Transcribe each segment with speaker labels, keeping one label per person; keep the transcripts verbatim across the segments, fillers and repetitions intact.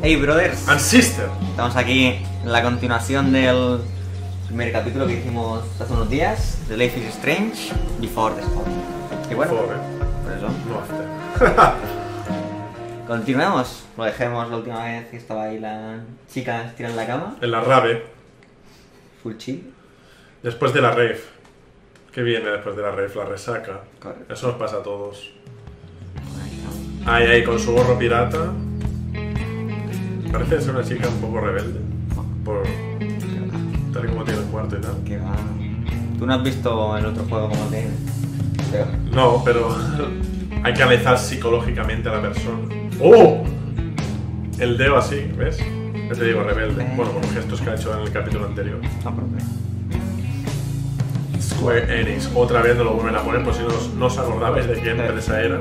Speaker 1: Hey brothers,
Speaker 2: And sister.
Speaker 1: estamos aquí en la continuación del primer capítulo que hicimos hace unos días de Life is Strange Before the Storm. Y bueno,
Speaker 2: Before, eh.
Speaker 1: por eso
Speaker 2: No after.
Speaker 1: continuemos. Lo dejemos la última vez que estaba ahí la chica estirada en la cama,
Speaker 2: En la rave.
Speaker 1: full chill.
Speaker 2: Después de la rave. ¿Qué viene después de la rave? La resaca.
Speaker 1: Correcto.
Speaker 2: Eso nos pasa a todos. Ahí, ahí, con su gorro pirata. Parece ser una chica un poco rebelde. Por tal y como tiene el cuarto y tal.
Speaker 1: Que va. ¿Tú no has visto el otro juego como tiene? Pero...
Speaker 2: No, pero hay que analizar psicológicamente a la persona. ¡Oh! El dedo así, ¿ves? Ya te digo, rebelde. Bueno, con los gestos que ha hecho en el capítulo anterior.
Speaker 1: No, pero qué.
Speaker 2: Square Enix. Otra vez no lo vuelven a poner, por si no os, no os acordabais de qué empresa era.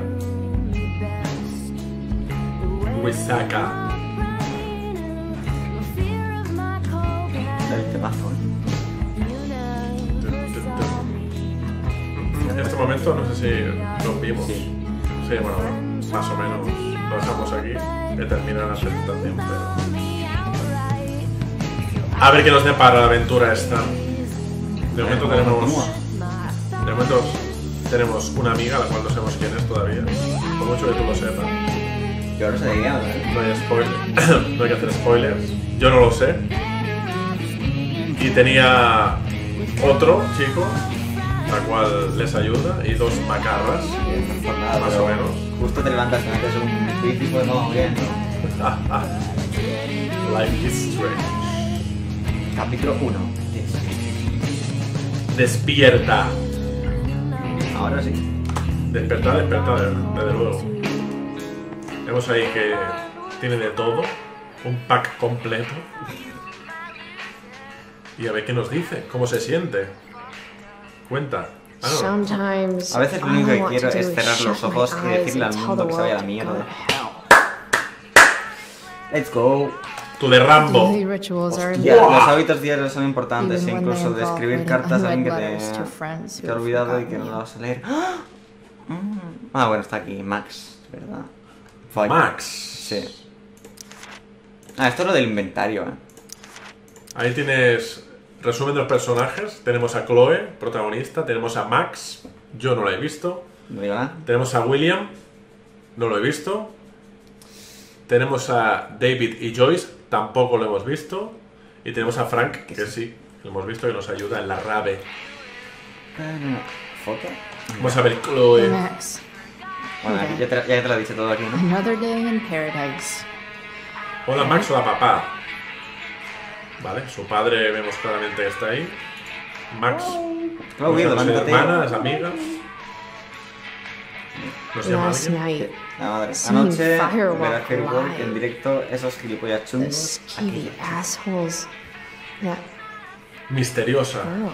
Speaker 2: Resaca.
Speaker 1: El temazo, ¿eh?
Speaker 2: En este momento no sé si los vimos.
Speaker 1: Sí.
Speaker 2: Sí, bueno, más o menos lo dejamos aquí. Que termina la presentación, pero... A ver qué nos depara la aventura esta. De momento tenemos... De momento tenemos una amiga, la cual no sabemos quién es todavía. Por mucho que tú lo sepas.
Speaker 1: Yo no sé de qué hablas, ¿eh?
Speaker 2: No hay spoilers. No hay que hacer spoilers. Yo no lo sé. Y tenía otro chico, la cual les ayuda, y dos macarras,
Speaker 1: No por nada,
Speaker 2: más
Speaker 1: pero
Speaker 2: o menos.
Speaker 1: justo te levantas y metes un príncipe de modo bien, ¿no?
Speaker 2: Life is strange.
Speaker 1: Capítulo uno.
Speaker 2: Despierta.
Speaker 1: Ahora sí.
Speaker 2: Despertar, despertar, desde luego. Vemos ahí que tiene de todo, un pack completo. Y a ver qué nos dice, cómo se siente. Cuenta. Ah, no.
Speaker 3: Sometimes
Speaker 1: A veces lo
Speaker 3: all
Speaker 1: único
Speaker 3: I
Speaker 1: que
Speaker 3: want
Speaker 1: quiero
Speaker 3: to
Speaker 1: es
Speaker 3: do is
Speaker 1: cerrar los
Speaker 3: shut
Speaker 1: ojos
Speaker 3: my
Speaker 1: y
Speaker 3: eyes
Speaker 1: decirle al
Speaker 3: and tell
Speaker 1: mundo
Speaker 3: the
Speaker 1: que se vaya a la
Speaker 3: world to go
Speaker 1: mierda.
Speaker 3: to hell.
Speaker 1: Let's go.
Speaker 2: Tu de Rambo.
Speaker 3: Daily rituals are
Speaker 1: Ya,
Speaker 3: important,
Speaker 1: los hábitos diarios son importantes,
Speaker 3: even when
Speaker 1: incluso
Speaker 3: they
Speaker 1: de
Speaker 3: involve
Speaker 1: escribir
Speaker 3: writing
Speaker 1: cartas a alguien que
Speaker 3: unread
Speaker 1: te,
Speaker 3: letters to friends who
Speaker 1: te ha
Speaker 3: have
Speaker 1: olvidado y
Speaker 3: forgotten
Speaker 1: que no
Speaker 3: you.
Speaker 1: lo vas a leer. ¡Ah! Mm. Ah, bueno, está aquí, Max, ¿verdad? Fue.
Speaker 2: Max.
Speaker 1: Sí. Ah, esto es lo del inventario, ¿eh?
Speaker 2: Ahí tienes resumen de los personajes. Tenemos a Chloe, protagonista. Tenemos a Max, yo no la he visto.
Speaker 1: No digo nada.
Speaker 2: Tenemos a William, no lo he visto. Tenemos a David y Joyce, tampoco lo hemos visto. Y tenemos a Frank, que sí, lo hemos visto, que nos ayuda en la rave.
Speaker 1: ¿Foto?
Speaker 2: Vamos a ver Chloe.
Speaker 3: Max,
Speaker 1: Bueno, aquí ya te, ya te lo he dicho todo aquí, ¿no?
Speaker 3: another day in paradise.
Speaker 2: Hola Max, hola papá. Vale, su padre vemos claramente que está ahí. Max,
Speaker 1: Chloe,
Speaker 2: nuestras
Speaker 1: levántate.
Speaker 2: hermanas, amigas. Nos llama
Speaker 3: Last
Speaker 2: alguien.
Speaker 3: night,
Speaker 1: La madre.
Speaker 3: Seeing
Speaker 1: Anoche
Speaker 3: Firewalk
Speaker 1: ver a Firewalk
Speaker 3: live.
Speaker 1: en directo, esos gilipollas
Speaker 3: the
Speaker 1: chungos.
Speaker 3: skeevy assholes. That
Speaker 2: Misteriosa.
Speaker 3: girl.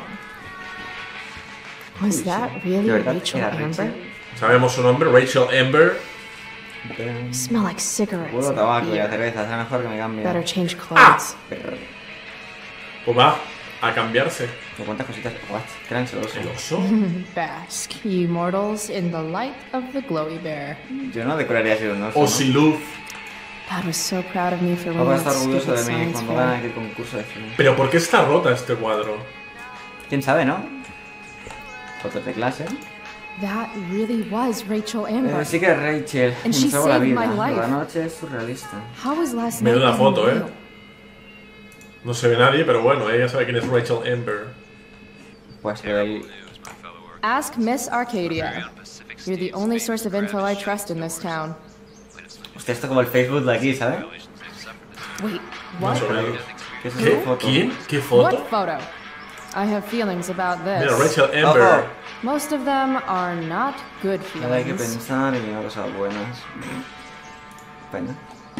Speaker 3: Was
Speaker 1: Uy,
Speaker 3: that
Speaker 1: sí.
Speaker 3: really
Speaker 1: ¿De verdad
Speaker 3: Rachel
Speaker 1: era
Speaker 3: Amber?
Speaker 1: Rachel?
Speaker 2: Sabemos su nombre, Rachel Amber.
Speaker 3: Smell like cigarettes.
Speaker 1: Puro
Speaker 3: and
Speaker 1: tabaco y la
Speaker 3: beer.
Speaker 1: cerveza, será mejor que me cambie.
Speaker 3: Better change clothes.
Speaker 1: Pero,
Speaker 2: Pues va a cambiarse.
Speaker 1: ¿de cuántas cositas? What? ¿Qué eran celosos?
Speaker 2: El oso.
Speaker 3: Bask, ye mortals, in the light of the glowy bear.
Speaker 1: Yo no decoraría así un oso, ¿no?
Speaker 2: Osiluz.
Speaker 3: Dad was so proud of me for
Speaker 1: Papá
Speaker 3: winning
Speaker 1: está
Speaker 3: that
Speaker 1: orgulloso
Speaker 3: stupid
Speaker 1: de mí
Speaker 3: science
Speaker 1: cuando gana
Speaker 3: fair.
Speaker 1: aquel concurso de cine.
Speaker 2: Pero ¿por qué está rota este cuadro?
Speaker 1: ¿Quién sabe, no? Fotos de clase.
Speaker 3: That really was Rachel Amber.
Speaker 1: Eh, sí que es Rachel.
Speaker 3: And
Speaker 1: Me
Speaker 3: she
Speaker 1: salvó la
Speaker 3: saved
Speaker 1: vida.
Speaker 3: my life.
Speaker 1: La noche es surrealista.
Speaker 3: How was last night?
Speaker 2: Menuda
Speaker 3: even
Speaker 2: foto, eh.
Speaker 3: real?
Speaker 2: No se ve nadie, pero bueno, ella sabe quién es Rachel Amber.
Speaker 1: Pues el...
Speaker 3: Ask Miss Arcadia. You're the only source of info I trust in this town.
Speaker 1: Hostia, esto como el Facebook de aquí, ¿sabes?
Speaker 3: Wait,
Speaker 2: Más
Speaker 3: what?
Speaker 2: o menos.
Speaker 1: ¿Qué es esa
Speaker 2: ¿Qué?
Speaker 1: foto?
Speaker 2: ¿Quién? ¿Qué
Speaker 3: What
Speaker 2: foto?
Speaker 3: photo? I have feelings about
Speaker 2: Mira,
Speaker 3: this.
Speaker 2: Rachel Amber.
Speaker 1: Ojo.
Speaker 3: Most of them are not good
Speaker 1: Nada hay que
Speaker 3: feelings.
Speaker 1: pensar y no cosas buenas. Pena.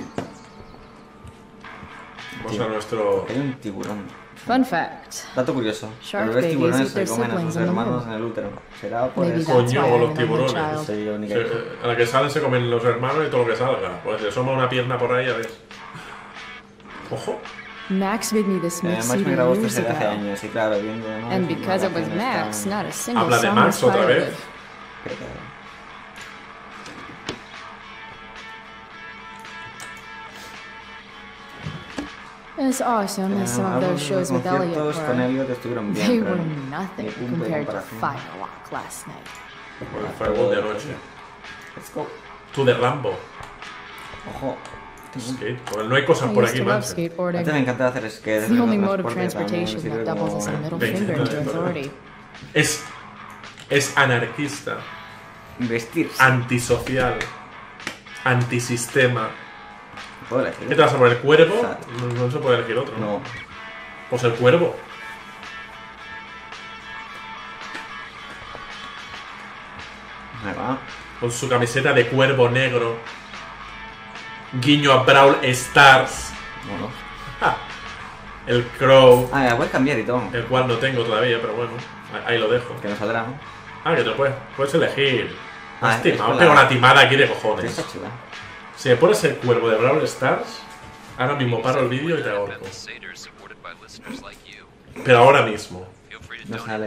Speaker 2: Vamos a nuestro...
Speaker 1: Hay un tiburón.
Speaker 3: Fun fact.
Speaker 1: Dato curioso.
Speaker 3: Shark
Speaker 1: Los bebés
Speaker 3: babies
Speaker 1: tiburones
Speaker 3: eat
Speaker 1: se
Speaker 3: their
Speaker 1: comen a
Speaker 3: siblings
Speaker 1: sus
Speaker 3: in the
Speaker 1: hermanos
Speaker 3: womb.
Speaker 1: en el útero. Será por
Speaker 3: Maybe
Speaker 1: eso.
Speaker 3: that's
Speaker 2: Coño,
Speaker 3: why
Speaker 2: con
Speaker 3: I'm
Speaker 2: los
Speaker 3: an only
Speaker 2: tiburones.
Speaker 3: child.
Speaker 1: Soy la única
Speaker 2: Se-
Speaker 1: hija.
Speaker 2: a la que salen se comen los hermanos y todo lo que salga. Pues si le asoma una pierna por ahí, ya ves. Ojo.
Speaker 3: Max made me this
Speaker 1: Eh,
Speaker 3: mix
Speaker 1: Max
Speaker 3: C D
Speaker 1: me grabó
Speaker 3: years
Speaker 1: este C D hace
Speaker 3: ago.
Speaker 1: años y claro, viendo de Max,
Speaker 3: And
Speaker 1: mis
Speaker 3: because it was
Speaker 1: grabaciones
Speaker 3: Max,
Speaker 1: estaban-
Speaker 3: not a single
Speaker 2: Habla de
Speaker 3: song
Speaker 2: Max
Speaker 3: was
Speaker 2: otra vez.
Speaker 3: pirated.
Speaker 1: Pero-
Speaker 3: As awesome as some of
Speaker 1: Algunos
Speaker 3: those shows with Elliot
Speaker 1: conciertos con
Speaker 3: were,
Speaker 1: Elliot estuvieron
Speaker 3: they
Speaker 1: bien,
Speaker 3: were
Speaker 1: pero
Speaker 3: nothing
Speaker 1: ni punto de
Speaker 3: compared to
Speaker 1: comparación.
Speaker 3: Firewalk last night.
Speaker 2: Por el Fireball de anoche.
Speaker 1: Let's go.
Speaker 2: Tú de Rambo.
Speaker 1: Ojo.
Speaker 2: Skate. Pues no hay cosas
Speaker 3: I
Speaker 2: por
Speaker 3: used
Speaker 2: aquí,
Speaker 3: to love
Speaker 2: macho.
Speaker 1: A ti me
Speaker 3: skateboarding.
Speaker 1: encanta hacer skate.
Speaker 3: It's the only mode of transportation that doubles as a middle
Speaker 2: Venga,
Speaker 3: finger
Speaker 2: dale,
Speaker 3: to
Speaker 2: dale.
Speaker 3: authority.
Speaker 2: Es, es anarquista,
Speaker 1: Vestirse.
Speaker 2: antisocial, antisistema.
Speaker 1: ¿Puedo elegir?
Speaker 2: ¿Qué te vas a poner? ¿Cuervo?
Speaker 1: Claro.
Speaker 2: No, no se puede elegir otro.
Speaker 1: No.
Speaker 2: Pues el cuervo.
Speaker 1: Ahí va.
Speaker 2: Con su camiseta de cuervo negro. Guiño a Brawl Stars.
Speaker 1: Bueno.
Speaker 2: Ah, el Crow.
Speaker 1: Ah, la puedes cambiar y todo.
Speaker 2: El cual no tengo todavía, pero bueno. Ahí lo dejo.
Speaker 1: Que no saldrá, ¿no?
Speaker 2: Ah, que te puedes, puedes elegir.
Speaker 1: Ah,
Speaker 2: Hostia,
Speaker 1: es
Speaker 2: me
Speaker 1: con
Speaker 2: han
Speaker 1: la-
Speaker 2: pegado una timada aquí de
Speaker 1: Sí,
Speaker 2: cojones.
Speaker 1: está chula.
Speaker 2: Si me pones el cuervo de Brawl Stars, ahora mismo paro el vídeo y te ahorco. Pero ahora mismo.
Speaker 1: No sale.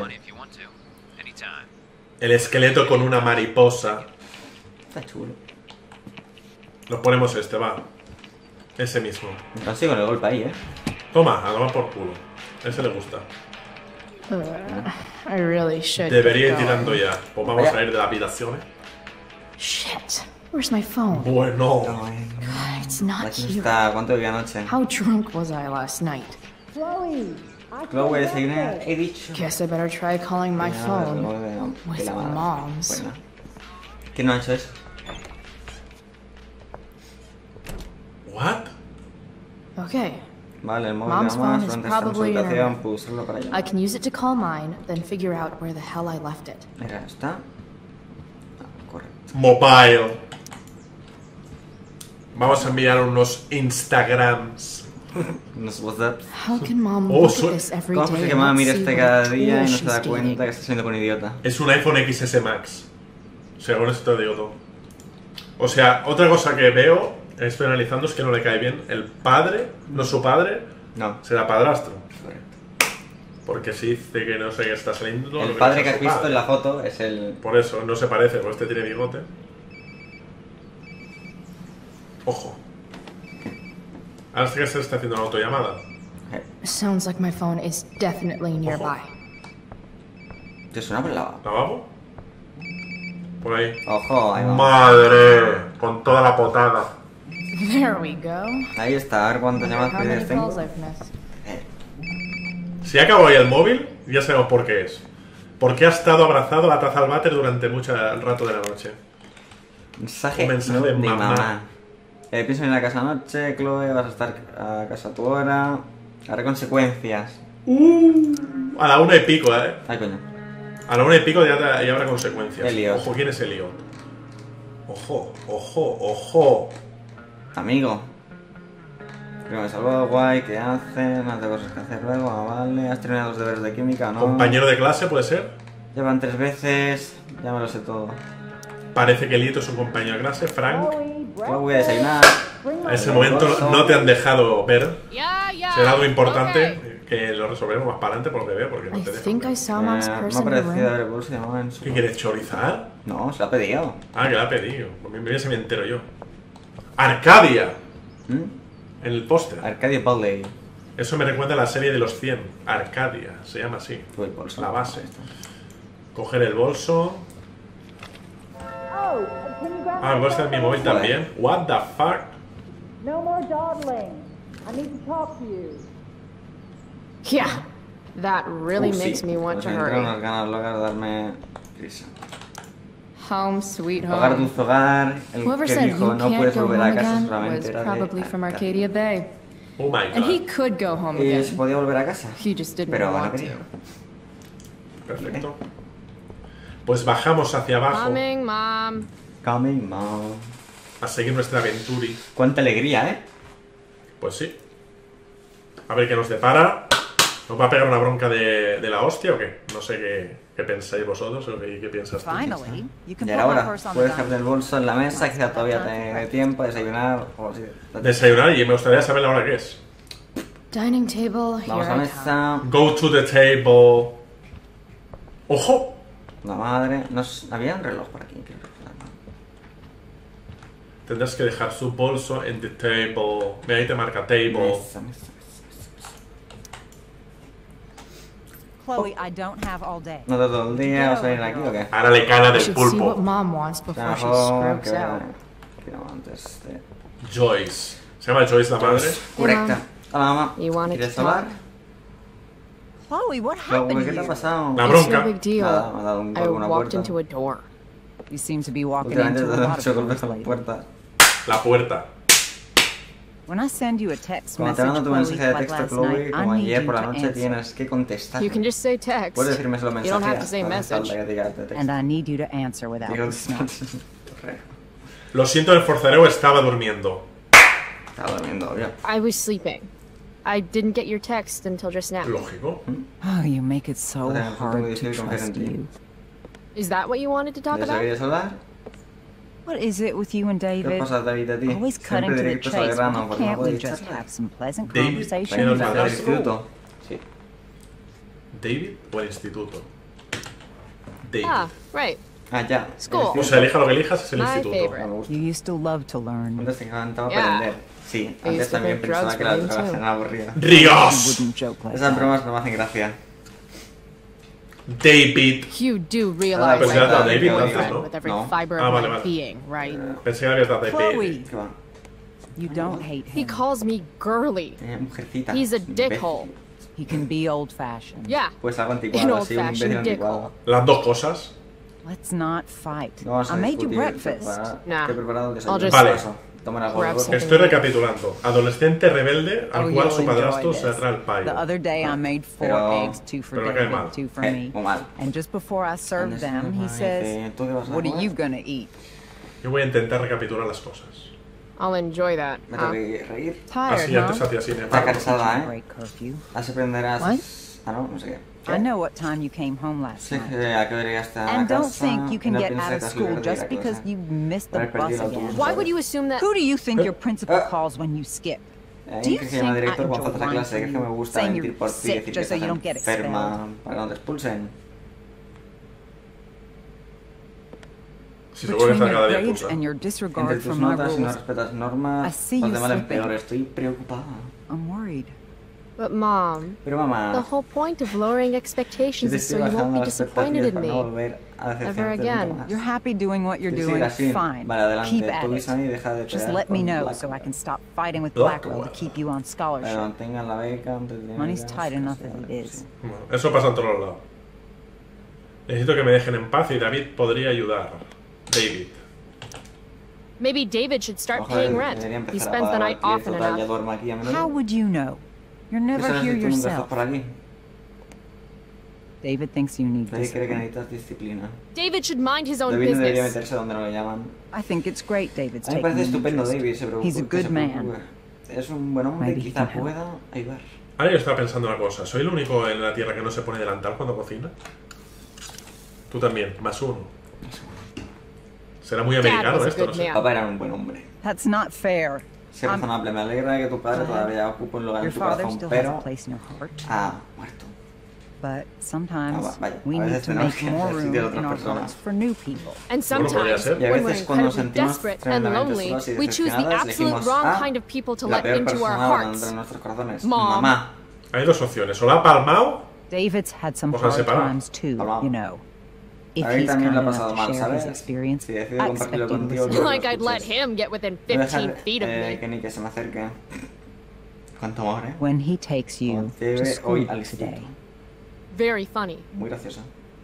Speaker 2: El esqueleto con una mariposa.
Speaker 1: Está chulo.
Speaker 2: Nos ponemos este, va. Ese mismo.
Speaker 1: Me consigo con el golpe ahí, ¿eh?
Speaker 2: Toma, a tomar por culo. Ese le gusta.
Speaker 3: Uh, I really should.
Speaker 2: Debería ir
Speaker 3: get
Speaker 2: tirando
Speaker 3: going.
Speaker 2: ya. Pues vamos a ir de la habitación. ¿eh?
Speaker 3: Shit. Where's my phone?
Speaker 2: Bueno.
Speaker 1: Ay, no.
Speaker 3: It's not
Speaker 1: Aquí
Speaker 3: here.
Speaker 1: está. ¿Cuánto bebí anoche?
Speaker 3: How drunk was I last night?
Speaker 1: Chloe, desayuné. He dicho.
Speaker 3: Guess I better try calling my
Speaker 1: Ya,
Speaker 3: phone.
Speaker 1: luego de- de
Speaker 3: with
Speaker 1: la mala.
Speaker 3: moms.
Speaker 1: Bueno. ¿Quién no ha hecho eso?
Speaker 2: What?
Speaker 3: Okay.
Speaker 1: Vale, el móvil
Speaker 3: Mom's
Speaker 1: de mamá
Speaker 3: phone is
Speaker 1: durante esta
Speaker 3: probably in her
Speaker 1: consultación,
Speaker 3: room.
Speaker 1: pues usarlo para
Speaker 3: I
Speaker 1: llamar.
Speaker 3: can use it to call mine, then figure out where the hell I left it.
Speaker 1: Mira, está. Ah, correcto.
Speaker 2: Mobile. Vamos a enviar unos Instagrams.
Speaker 1: Unos WhatsApp.
Speaker 3: How can mom
Speaker 2: Oh,
Speaker 3: look
Speaker 2: so-
Speaker 3: at this every
Speaker 1: ¿Cómo
Speaker 3: day
Speaker 1: es que
Speaker 3: and
Speaker 1: mamá
Speaker 3: not
Speaker 1: mira
Speaker 3: see
Speaker 1: este
Speaker 3: what
Speaker 1: cada
Speaker 3: a
Speaker 1: día y no
Speaker 3: fool
Speaker 1: se da
Speaker 3: she's
Speaker 1: cuenta
Speaker 3: dating?
Speaker 1: que está saliendo con un idiota?
Speaker 2: Es un iPhone X S Max. Según esto te digo todo. O sea, otra cosa que veo, estoy analizando, es que no le cae bien el padre, no su padre,
Speaker 1: No.
Speaker 2: será padrastro.
Speaker 1: Correcto.
Speaker 2: Porque si dice que no sé qué está saliendo. lo
Speaker 1: El
Speaker 2: que
Speaker 1: padre
Speaker 2: no
Speaker 1: que
Speaker 2: es
Speaker 1: has
Speaker 2: su
Speaker 1: visto
Speaker 2: padre.
Speaker 1: en la foto es el.
Speaker 2: Por eso, no se parece, porque este tiene bigote. Ojo. Ahora sí que se está haciendo una autollamada.
Speaker 1: Eh,
Speaker 3: Sounds like my phone is definitely nearby.
Speaker 1: ¿Te suena por el lavabo?
Speaker 2: ¿Lavabo? Por ahí.
Speaker 1: Ojo, ahí va.
Speaker 2: ¡Madre! Con toda la potada.
Speaker 3: There we go.
Speaker 1: Ahí está, a ver cuántas
Speaker 3: Wonder
Speaker 1: llamadas
Speaker 3: how many
Speaker 1: perdidas tengo.
Speaker 3: calls I've missed.
Speaker 1: Eh,
Speaker 2: Si acabo ahí el móvil, ya sabemos por qué es. Porque ha estado abrazado a la taza al váter durante mucho rato de la noche.
Speaker 1: mensaje,
Speaker 2: Un mensaje
Speaker 1: no,
Speaker 2: de
Speaker 1: mi
Speaker 2: mamá.
Speaker 1: mamá. Eh, pienso en ir a casa anoche, Chloe, vas a estar a casa a tu hora. Habrá consecuencias.
Speaker 2: A la una y pico, ¿eh?
Speaker 1: Ay, coño.
Speaker 2: A la una y pico ya, te- ya habrá consecuencias.
Speaker 1: Elliot.
Speaker 2: Ojo, ¿quién es Elliot? Ojo, ojo, ojo.
Speaker 1: Amigo. Primero me salvo, guay, ¿qué haces? No tengo cosas que hacer luego, ah, vale. ¿Has terminado los deberes de química o no?
Speaker 2: Compañero de clase, ¿puede ser?
Speaker 1: Llevan tres veces, ya me lo sé todo.
Speaker 2: Parece que Elliot es un compañero de clase. Frank,
Speaker 1: Luego voy a desayunar.
Speaker 2: a ese momento no te han dejado ver.
Speaker 3: Yeah, yeah.
Speaker 2: Será algo importante
Speaker 3: Okay.
Speaker 2: que lo resolveremos más para adelante por lo que veo, porque no
Speaker 3: I
Speaker 2: te dejan
Speaker 3: think
Speaker 2: ver.
Speaker 3: I saw mom's
Speaker 1: Eh, me ha
Speaker 3: purse in her
Speaker 1: parecido ver
Speaker 3: room.
Speaker 1: el bolso de mamá en su...
Speaker 2: ¿Qué quieres, chorizar?
Speaker 1: No, se lo ha pedido.
Speaker 2: Ah, que la ha pedido. Pues mira si me entero yo. Arcadia,
Speaker 1: ¿Mm?
Speaker 2: en el póster.
Speaker 1: Arcadia Pauley.
Speaker 2: Eso me recuerda a la serie de los cien. Arcadia, se llama así.
Speaker 1: Tú el bolso.
Speaker 2: La base. Coger el bolso. Ah, el bolso de mi móvil
Speaker 1: Joder.
Speaker 2: también. What the fuck?
Speaker 4: No more dawdling. I need to talk to you.
Speaker 3: Yeah, that really
Speaker 1: Uh, sí.
Speaker 3: makes me want
Speaker 1: Pues
Speaker 3: to
Speaker 1: me entraron unas
Speaker 3: hurry.
Speaker 1: ganas locas de darme prisa.
Speaker 3: Home, sweet
Speaker 1: Hogar,
Speaker 3: home.
Speaker 1: dulce hogar. El
Speaker 3: Whoever
Speaker 1: que
Speaker 3: said
Speaker 1: dijo
Speaker 3: you
Speaker 1: no
Speaker 3: can't
Speaker 1: puedes
Speaker 3: go
Speaker 1: volver
Speaker 3: home
Speaker 1: a casa
Speaker 3: again
Speaker 1: solamente
Speaker 3: was
Speaker 1: era de
Speaker 3: probably from
Speaker 1: Arcadia.
Speaker 3: Arcadia Bay.
Speaker 2: Oh my
Speaker 3: And he
Speaker 2: god.
Speaker 3: could go home
Speaker 1: Y se
Speaker 3: again.
Speaker 1: podía volver a casa.
Speaker 3: He just didn't
Speaker 1: Pero no
Speaker 3: want
Speaker 1: quería.
Speaker 3: to.
Speaker 2: Perfecto. Pues bajamos hacia abajo
Speaker 3: Coming, mom.
Speaker 1: Coming, mom.
Speaker 2: a seguir nuestra aventura.
Speaker 1: Cuánta alegría, ¿eh?
Speaker 2: Pues sí. A ver qué nos depara. ¿Nos va a pegar una bronca de, de la hostia o qué? No sé qué, qué pensáis vosotros o qué, qué piensas tú.
Speaker 4: Finally, you can
Speaker 1: Ya
Speaker 4: put
Speaker 1: era
Speaker 4: my
Speaker 1: hora.
Speaker 4: purse on the
Speaker 1: Puedes dejar
Speaker 4: dining
Speaker 1: el bolso en la mesa, quizá todavía te dé tiempo a desayunar o así.
Speaker 2: Desayunar y me gustaría saber la hora que es.
Speaker 3: Dining table, here
Speaker 1: Vamos a
Speaker 3: I come.
Speaker 1: mesa.
Speaker 2: Go to the table. ¡Ojo!
Speaker 1: La madre. Nos... Había un reloj por aquí. Creo que era, ¿no?
Speaker 2: Tendrás que dejar su bolso en the table. Mira, ahí te marca table.
Speaker 1: Mesa, mesa, mesa.
Speaker 5: Chloe, I don't have all day.
Speaker 1: ¿No te todo el día vas a venir aquí o qué?
Speaker 2: Ahora le cara
Speaker 3: I
Speaker 2: del
Speaker 3: should see what
Speaker 2: pulpo.
Speaker 3: Mom wants before she
Speaker 1: Trabajo,
Speaker 3: scrubs
Speaker 1: que
Speaker 3: out.
Speaker 1: que no, antes de...
Speaker 2: Joyce. ¿Se llama Joyce la madre?
Speaker 1: Correcta. Hola, mamá.
Speaker 3: You wanted
Speaker 1: ¿Quieres
Speaker 3: to
Speaker 1: hablar?
Speaker 3: talk?
Speaker 5: Chloe, what
Speaker 1: Luego,
Speaker 5: happened
Speaker 1: ¿qué
Speaker 5: to
Speaker 1: te ha
Speaker 5: you?
Speaker 1: pasado?
Speaker 2: La
Speaker 3: It's
Speaker 2: bronca.
Speaker 3: no big deal.
Speaker 1: Nada, me ha dado un golpe
Speaker 3: I
Speaker 1: en una
Speaker 3: walked
Speaker 1: puerta.
Speaker 3: into a door.
Speaker 5: You seem to be walking
Speaker 1: Últimamente
Speaker 5: into
Speaker 1: te
Speaker 5: a
Speaker 1: he
Speaker 5: lot
Speaker 1: hecho
Speaker 5: of
Speaker 1: golpes
Speaker 5: doors
Speaker 1: en las
Speaker 5: lately.
Speaker 1: puertas.
Speaker 2: La puerta.
Speaker 5: When I send you a text
Speaker 1: Cuando te
Speaker 5: message,
Speaker 1: mando tu
Speaker 5: Chloe,
Speaker 1: mensaje de
Speaker 5: like
Speaker 1: texto,
Speaker 5: last
Speaker 1: Chloe,
Speaker 5: night,
Speaker 1: como
Speaker 5: I need
Speaker 1: ayer
Speaker 5: you
Speaker 1: por la
Speaker 5: to
Speaker 1: noche,
Speaker 5: answer.
Speaker 1: tienes que contestar.
Speaker 3: You can just say text.
Speaker 1: Puedes decirme solo
Speaker 3: You
Speaker 1: mensaje.
Speaker 3: don't have to say
Speaker 1: no hace
Speaker 3: message.
Speaker 1: falta que digas de texto.
Speaker 5: And I need you to answer without
Speaker 1: Digo,
Speaker 5: the snap.
Speaker 1: correo.
Speaker 2: Lo siento, el forcereo estaba durmiendo.
Speaker 1: Estaba durmiendo, obvio.
Speaker 3: I was sleeping. I didn't get your text until just now.
Speaker 2: Lógico.
Speaker 5: Oh, you make it so
Speaker 1: Joder, no tengo
Speaker 5: hard to
Speaker 1: difícil confiar en
Speaker 5: trust
Speaker 1: ti.
Speaker 5: you.
Speaker 3: Is that what you wanted to talk
Speaker 1: ¿De eso
Speaker 3: about?
Speaker 1: querías hablar?
Speaker 5: What is it with you and
Speaker 1: ¿Qué
Speaker 5: David?
Speaker 1: pasa, David, a ti?
Speaker 5: Always cutting
Speaker 1: Siempre
Speaker 5: to the
Speaker 1: directos al
Speaker 5: chase.
Speaker 1: grano,
Speaker 5: Why
Speaker 1: porque no
Speaker 5: can't we
Speaker 1: podéis
Speaker 5: just
Speaker 1: charlar.
Speaker 5: have some pleasant
Speaker 2: David,
Speaker 5: conversation
Speaker 2: David,
Speaker 1: Venga,
Speaker 5: about
Speaker 1: del
Speaker 2: madrastra.
Speaker 1: instituto. Sí.
Speaker 2: David o el instituto. David.
Speaker 3: Ah, right.
Speaker 1: Ah, ya.
Speaker 3: School.
Speaker 2: O sea, elija lo que elijas, es el
Speaker 3: My
Speaker 2: instituto.
Speaker 3: favorite.
Speaker 1: No me gusta.
Speaker 5: You used to love to learn.
Speaker 1: Antes te encantaba
Speaker 3: Yeah.
Speaker 1: aprender. Sí,
Speaker 3: I used
Speaker 1: antes
Speaker 3: to
Speaker 1: también
Speaker 3: think drugs
Speaker 1: pensaba que
Speaker 3: were
Speaker 1: las
Speaker 3: mean
Speaker 1: drogas
Speaker 3: too.
Speaker 1: eran aburridas.
Speaker 5: You
Speaker 2: ¡Dios!
Speaker 5: wouldn't joke like
Speaker 1: Esas
Speaker 5: that.
Speaker 1: bromas no me hacen gracia.
Speaker 2: David.
Speaker 3: You do realize
Speaker 2: Pues
Speaker 3: I
Speaker 2: ya está,
Speaker 3: love
Speaker 2: David,
Speaker 3: your
Speaker 2: entonces,
Speaker 3: boyfriend
Speaker 2: ¿no?
Speaker 3: with every
Speaker 1: No.
Speaker 3: fiber
Speaker 2: Ah,
Speaker 3: of
Speaker 2: vale,
Speaker 3: my
Speaker 2: vale.
Speaker 3: being, right?
Speaker 2: Pensé que habías dado de
Speaker 5: Chloe.
Speaker 2: David.
Speaker 1: ¿Qué va?
Speaker 5: You don't hate
Speaker 3: He
Speaker 5: him.
Speaker 3: calls me girly.
Speaker 1: Eh, mujercita.
Speaker 3: He's a
Speaker 1: imbécil.
Speaker 3: dickhole.
Speaker 5: He can be old-fashioned.
Speaker 3: Yeah.
Speaker 1: Pues algo
Speaker 3: An
Speaker 1: anticuado, sí, un imbécil
Speaker 3: old-fashioned
Speaker 1: anticuado.
Speaker 2: Las dos cosas.
Speaker 5: Let's not fight.
Speaker 1: No vamos a
Speaker 5: I made you
Speaker 1: discutir,
Speaker 5: breakfast.
Speaker 1: prepara-
Speaker 3: Nah.
Speaker 1: Te he preparado el desayuno.
Speaker 3: I'll just
Speaker 2: Vale.
Speaker 1: Paso. Toma la
Speaker 3: grab
Speaker 1: gorra.
Speaker 3: some-
Speaker 2: Estoy recapitulando. Adolescente rebelde al
Speaker 5: Oh,
Speaker 2: cual
Speaker 5: you'll
Speaker 2: su padrastro
Speaker 5: enjoy
Speaker 2: se
Speaker 5: this.
Speaker 2: atrae al
Speaker 5: The
Speaker 2: payo.
Speaker 5: other day I made four
Speaker 1: Pero-
Speaker 5: eggs, two for
Speaker 2: pero me cae mal.
Speaker 5: David, two for
Speaker 1: Eh,
Speaker 5: me.
Speaker 1: muy mal.
Speaker 5: And just before I served
Speaker 1: Antes
Speaker 5: them,
Speaker 1: me
Speaker 5: he
Speaker 1: dice,
Speaker 5: says,
Speaker 1: ¿tú qué vas a
Speaker 5: "What are
Speaker 1: comer?"
Speaker 5: you gonna eat?"
Speaker 2: Yo voy a intentar recapitular las cosas.
Speaker 3: I'll enjoy that.
Speaker 1: Me tengo
Speaker 3: Huh?
Speaker 1: que reír.
Speaker 5: Tired,
Speaker 2: Así antes
Speaker 5: huh?
Speaker 2: hacía así.
Speaker 1: Está cansada, ¿eh?
Speaker 5: Break curfew.
Speaker 1: Así aprenderás.
Speaker 3: What?
Speaker 1: Ah, no, no sé qué.
Speaker 5: I know what time you came home last
Speaker 1: Sí,
Speaker 5: night.
Speaker 1: eh, a qué hora llegaste a la
Speaker 5: And don't
Speaker 1: casa,
Speaker 5: think you can
Speaker 1: no
Speaker 5: get
Speaker 1: pienses
Speaker 5: out
Speaker 1: que
Speaker 5: of
Speaker 1: te has
Speaker 5: school
Speaker 1: librado de
Speaker 5: just
Speaker 1: la
Speaker 5: because
Speaker 1: clase.
Speaker 5: you missed the
Speaker 1: Haber perdido
Speaker 5: bus
Speaker 1: el autobús.
Speaker 5: again.
Speaker 3: Why would you assume that?
Speaker 5: Who do you think your
Speaker 1: Eh,
Speaker 5: principal
Speaker 1: eh.
Speaker 5: calls when you skip?
Speaker 1: Eh,
Speaker 5: Do you
Speaker 1: que se llama
Speaker 5: think I
Speaker 1: director cuando
Speaker 5: enjoy
Speaker 1: faltas a
Speaker 5: lying
Speaker 1: clase,
Speaker 5: to
Speaker 1: que es que me
Speaker 5: you,
Speaker 1: gusta
Speaker 5: saying
Speaker 1: mentir
Speaker 5: you're
Speaker 1: por ti,
Speaker 5: sick
Speaker 1: decir que
Speaker 5: just so
Speaker 1: estás
Speaker 5: you don't get
Speaker 1: enferma
Speaker 5: expelled?
Speaker 1: para que no te expulsen.
Speaker 2: Si seguro que
Speaker 5: Between
Speaker 2: está cada
Speaker 5: your
Speaker 2: día
Speaker 5: rage
Speaker 2: expulsa.
Speaker 5: and your
Speaker 1: Entre
Speaker 5: disregard
Speaker 1: tus
Speaker 5: for my
Speaker 1: notas y no
Speaker 5: rules,
Speaker 1: respetas
Speaker 5: I
Speaker 1: normas,
Speaker 5: see
Speaker 1: vas
Speaker 5: you
Speaker 1: de mal en
Speaker 5: slipping.
Speaker 1: peor, estoy preocupada.
Speaker 5: I'm worried.
Speaker 3: But mom,
Speaker 1: Pero
Speaker 3: the
Speaker 1: mamá,
Speaker 3: whole point of lowering
Speaker 1: si
Speaker 3: expectations
Speaker 1: te
Speaker 3: is so
Speaker 1: estoy
Speaker 3: you won't
Speaker 1: bajando
Speaker 3: be
Speaker 1: las
Speaker 3: disappointed
Speaker 1: expectativas
Speaker 3: in
Speaker 1: para no
Speaker 3: me.
Speaker 1: volver a
Speaker 3: Ever
Speaker 1: decepcionarte
Speaker 3: again.
Speaker 1: nunca más.
Speaker 5: You're happy doing what you're
Speaker 1: Si
Speaker 5: doing,
Speaker 1: sigues así,
Speaker 5: fine.
Speaker 1: vale, adelante,
Speaker 5: Keep
Speaker 1: tú
Speaker 5: at
Speaker 1: Isani,
Speaker 5: it.
Speaker 1: deja de
Speaker 5: Just
Speaker 1: pelear
Speaker 5: let me
Speaker 1: con
Speaker 5: know
Speaker 1: Blackwell.
Speaker 5: so I can stop fighting with
Speaker 2: Blackwell.
Speaker 5: Blackwell to keep you on
Speaker 1: Pero
Speaker 5: scholarship.
Speaker 1: mantengan la beca antes de...
Speaker 5: Money's
Speaker 1: llegar a
Speaker 5: tight enough
Speaker 1: casa,
Speaker 5: as it
Speaker 1: sí.
Speaker 5: is.
Speaker 2: Bueno, eso pasa en todos lados. Necesito que me dejen en paz y David podría ayudar. David.
Speaker 3: Maybe David should start
Speaker 1: Ojo,
Speaker 3: paying
Speaker 1: debería
Speaker 3: rent. He
Speaker 1: empezar a
Speaker 3: spends the
Speaker 1: pagar
Speaker 3: night
Speaker 1: alquiler,
Speaker 3: often
Speaker 1: total, ya
Speaker 3: enough.
Speaker 1: duermo aquí a menudo.
Speaker 5: How would you know? You're
Speaker 1: ¿Qué
Speaker 5: never
Speaker 1: sabes
Speaker 5: here
Speaker 1: si tú nunca estás
Speaker 5: yourself.
Speaker 1: por aquí?
Speaker 5: David thinks you need
Speaker 1: David cree que
Speaker 5: discipline.
Speaker 1: necesitas disciplina.
Speaker 3: David should mind his own
Speaker 1: David no debería
Speaker 3: business.
Speaker 1: meterse donde no lo llaman.
Speaker 5: I think it's great David's
Speaker 1: A mí me
Speaker 5: taking
Speaker 1: parece
Speaker 5: an
Speaker 1: estupendo
Speaker 5: interest.
Speaker 1: David, se preocupa.
Speaker 5: He's a
Speaker 1: que se
Speaker 5: good man.
Speaker 1: preocupe. Es un buen hombre,
Speaker 5: Maybe he
Speaker 1: quizá
Speaker 5: can help.
Speaker 1: pueda ayudar.
Speaker 2: Ahora yo estaba pensando una cosa. ¿Soy el único en la Tierra que no se pone delantal cuando cocina? Tú también, más uno. Será muy
Speaker 3: Dad
Speaker 2: americano
Speaker 3: was a
Speaker 2: esto, no
Speaker 3: good
Speaker 2: sé.
Speaker 3: man.
Speaker 1: Papá era un buen hombre.
Speaker 5: That's not fair.
Speaker 1: Sé
Speaker 5: I'm-
Speaker 1: razonable, me alegra de que tu padre
Speaker 5: Glad
Speaker 1: todavía ocupe un lugar
Speaker 5: Your
Speaker 1: en tu
Speaker 5: father
Speaker 1: corazón,
Speaker 5: still has a
Speaker 1: pero
Speaker 5: place in your heart.
Speaker 1: ha muerto.
Speaker 5: But
Speaker 1: Ah,
Speaker 5: sometimes
Speaker 1: va- vaya,
Speaker 5: we
Speaker 1: a
Speaker 5: need
Speaker 1: veces
Speaker 5: to
Speaker 1: tenemos
Speaker 5: make
Speaker 1: que
Speaker 5: more
Speaker 1: hacer
Speaker 5: room
Speaker 1: sitio de
Speaker 5: in
Speaker 1: otras
Speaker 5: our
Speaker 1: personas.
Speaker 5: hearts for new people.
Speaker 3: And
Speaker 2: Bueno, podría
Speaker 3: sometimes,
Speaker 2: ser.
Speaker 1: Y a
Speaker 3: when we're
Speaker 1: veces cuando nos
Speaker 3: incredibly
Speaker 1: sentimos
Speaker 3: desperate and
Speaker 1: tremendamente
Speaker 3: lonely,
Speaker 1: solos y
Speaker 3: we choose the
Speaker 1: decepcionadas,
Speaker 3: absolute
Speaker 1: elegimos
Speaker 3: wrong
Speaker 1: a
Speaker 3: kind of people to
Speaker 1: la
Speaker 3: let
Speaker 1: peor
Speaker 3: into our
Speaker 1: persona
Speaker 3: hearts.
Speaker 1: entre nuestros corazones.
Speaker 3: Mom.
Speaker 1: Mamá.
Speaker 2: Hay dos opciones. O la ha palmado.
Speaker 5: David's had some
Speaker 2: Pues han
Speaker 5: hard
Speaker 2: separado.
Speaker 5: times too,
Speaker 1: Palmado.
Speaker 5: you know. If
Speaker 1: A él
Speaker 5: he's
Speaker 1: también
Speaker 5: kind
Speaker 1: le ha
Speaker 5: enough
Speaker 1: pasado
Speaker 5: to
Speaker 1: mal,
Speaker 5: share his
Speaker 1: ¿sabes?
Speaker 5: experience,
Speaker 1: Si decide
Speaker 5: I
Speaker 1: compartirlo
Speaker 5: expect you to
Speaker 1: contigo,
Speaker 5: listen.
Speaker 1: lo
Speaker 3: Like I'd let
Speaker 1: escuches.
Speaker 3: him get within
Speaker 1: Voy a dejar,
Speaker 3: fifteen feet of
Speaker 1: eh,
Speaker 3: me.
Speaker 1: que ni que se me acerque. Cuánto amor, eh.
Speaker 5: When he takes you
Speaker 1: Como
Speaker 5: to
Speaker 1: debe
Speaker 5: school
Speaker 1: hoy al instituto.
Speaker 5: today,
Speaker 3: Very funny.
Speaker 1: Muy gracioso.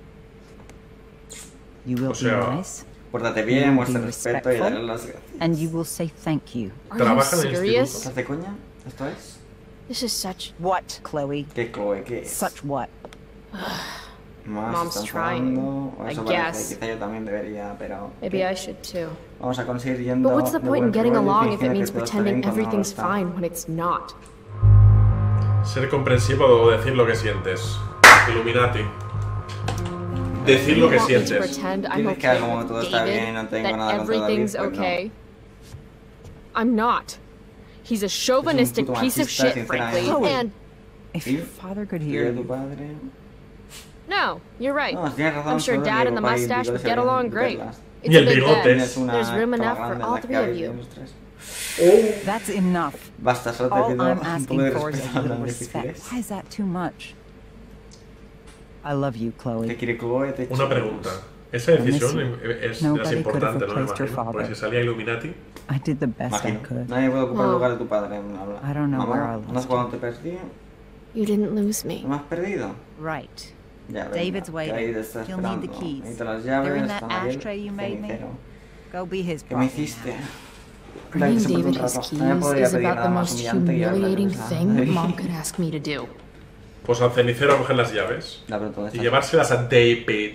Speaker 5: you will
Speaker 2: O sea,
Speaker 5: be nice,
Speaker 1: Pórtate
Speaker 5: You
Speaker 1: bien,
Speaker 5: will
Speaker 1: muestra
Speaker 5: be
Speaker 1: respeto y
Speaker 5: respectful.
Speaker 1: darle las gracias.
Speaker 5: and you will say thank you.
Speaker 3: Are you
Speaker 2: Trabaja en el
Speaker 3: serious?
Speaker 1: ¿Estás de coña? ¿Esto es?
Speaker 3: This is such.
Speaker 5: What, Chloe?
Speaker 1: ¿Qué, Chloe? ¿Qué es?
Speaker 5: Such what?
Speaker 1: Más
Speaker 3: Mom's
Speaker 1: están
Speaker 3: trying,
Speaker 1: jugando, o
Speaker 3: I
Speaker 1: eso parece,
Speaker 3: guess.
Speaker 1: quizá yo también debería, pero...
Speaker 3: Maybe
Speaker 1: ¿qué?
Speaker 3: I should too.
Speaker 1: Vamos a conseguir yendo
Speaker 3: But what's the
Speaker 1: de
Speaker 3: point in
Speaker 1: buen
Speaker 3: getting
Speaker 1: rollo
Speaker 3: along if it
Speaker 1: fingiendo
Speaker 3: means
Speaker 1: que todo está bien
Speaker 3: pretending
Speaker 1: cuando no lo
Speaker 3: everything's
Speaker 1: está.
Speaker 3: fine when it's not?
Speaker 2: Ser comprensivo o decir lo que sientes. Illuminati. Decir lo que
Speaker 3: You want me to
Speaker 2: sientes.
Speaker 3: pretend I'm
Speaker 1: Dices que
Speaker 3: okay
Speaker 1: como
Speaker 3: with
Speaker 1: todo está bien y no
Speaker 3: David,
Speaker 1: tengo
Speaker 3: that
Speaker 1: nada contra David,
Speaker 3: everything's
Speaker 1: pues no.
Speaker 3: okay? I'm not. He's a chauvinistic
Speaker 1: puto
Speaker 3: piece of
Speaker 1: machista,
Speaker 3: shit, frankly,
Speaker 5: sinceramente.
Speaker 3: and
Speaker 5: If
Speaker 1: ¿Sí?
Speaker 5: your father could
Speaker 1: ¿Y
Speaker 5: hear
Speaker 1: de tu
Speaker 5: you,
Speaker 1: padre?
Speaker 3: no, you're right.
Speaker 1: No, tienes razón,
Speaker 3: I'm sure
Speaker 1: solo
Speaker 3: Dad
Speaker 1: que
Speaker 3: and the
Speaker 1: papá y el
Speaker 3: mustache
Speaker 1: bigote
Speaker 3: would
Speaker 1: se
Speaker 3: get
Speaker 1: ven
Speaker 3: along great.
Speaker 1: verlas.
Speaker 3: It's
Speaker 2: Y
Speaker 3: a
Speaker 2: el
Speaker 3: big
Speaker 2: bigote.
Speaker 3: bed.
Speaker 1: Tienes una
Speaker 3: There's room
Speaker 1: cama
Speaker 3: enough for
Speaker 1: grande en
Speaker 3: all
Speaker 1: la
Speaker 3: three
Speaker 1: que
Speaker 3: of
Speaker 1: habéis
Speaker 3: you.
Speaker 1: los tres.
Speaker 5: that's enough.
Speaker 1: Basta, solo te
Speaker 5: All
Speaker 1: pido
Speaker 5: I'm
Speaker 1: un
Speaker 5: asking
Speaker 1: poco de
Speaker 5: for is a
Speaker 1: respeto a
Speaker 5: little
Speaker 1: las
Speaker 5: respect.
Speaker 1: difíciles.
Speaker 5: Why is that too much? I love you,
Speaker 1: Te
Speaker 5: Chloe.
Speaker 1: quiere Chloe, te
Speaker 2: Una pregunta. Esa decisión es, es
Speaker 5: Nobody
Speaker 2: importante,
Speaker 5: could
Speaker 2: ¿no?
Speaker 5: have
Speaker 2: Me
Speaker 5: replaced your
Speaker 2: imagino. Porque
Speaker 5: father.
Speaker 2: si salía Illuminati,
Speaker 5: I did the best I
Speaker 1: Imagino.
Speaker 5: could.
Speaker 1: Nadie puede ocupar el
Speaker 3: Oh.
Speaker 1: lugar de tu padre. Habla.
Speaker 5: I don't know where I
Speaker 1: Mamá,
Speaker 5: lost
Speaker 1: ¿no es cuando te perdí?
Speaker 3: You didn't lose me.
Speaker 1: ¿No me has perdido?
Speaker 5: Right.
Speaker 1: Ya, venga,
Speaker 5: David's
Speaker 1: que
Speaker 5: waiting.
Speaker 1: ahí te está
Speaker 5: He'll need the
Speaker 1: esperando.
Speaker 5: keys.
Speaker 1: Necesito las
Speaker 5: They're in
Speaker 1: llaves,
Speaker 5: that
Speaker 1: están ahí,
Speaker 5: ashtray you made me.
Speaker 1: cenicero.
Speaker 5: Go be his
Speaker 1: ¿Qué me
Speaker 5: bride
Speaker 1: hiciste?
Speaker 5: now.
Speaker 1: Dale,
Speaker 3: Bringing
Speaker 1: que se puede
Speaker 3: David
Speaker 1: un
Speaker 3: his
Speaker 1: rato.
Speaker 3: keys
Speaker 1: Nadie podría
Speaker 3: is
Speaker 1: pedir
Speaker 3: about
Speaker 1: nada
Speaker 3: the
Speaker 1: más
Speaker 3: most
Speaker 1: humillante que hablar de
Speaker 3: humiliating
Speaker 1: esa-
Speaker 3: thing Mom could ask me to do.
Speaker 2: pues al cenicero a coger las llaves
Speaker 1: Ya, pero todo
Speaker 2: y
Speaker 1: está-
Speaker 2: llevárselas a David.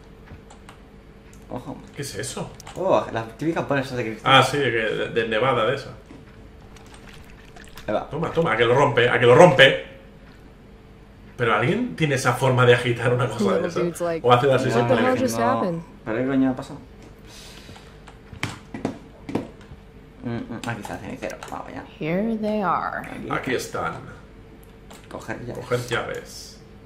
Speaker 1: Ojo.
Speaker 2: ¿Qué es eso?
Speaker 1: Oh, la típica bolsa de cristal.
Speaker 2: Ah, sí, que de, de Nevada de esa.
Speaker 1: Ahí va.
Speaker 2: Toma, toma, a que lo rompe, a que lo rompe. Pero ¿alguien tiene esa forma de agitar una cosa de
Speaker 3: Little
Speaker 2: esa?
Speaker 3: dude's like,
Speaker 2: O hace así
Speaker 1: Ya,
Speaker 3: What the hell
Speaker 2: simplemente.
Speaker 3: just happened?
Speaker 1: ¿Pero qué coño ha pasado? Mm, mm, aquí está el cenicero. Vamos ya.
Speaker 3: Here they are.
Speaker 1: Aquí.
Speaker 2: Aquí están.
Speaker 1: Coger llaves.
Speaker 2: Coger llaves.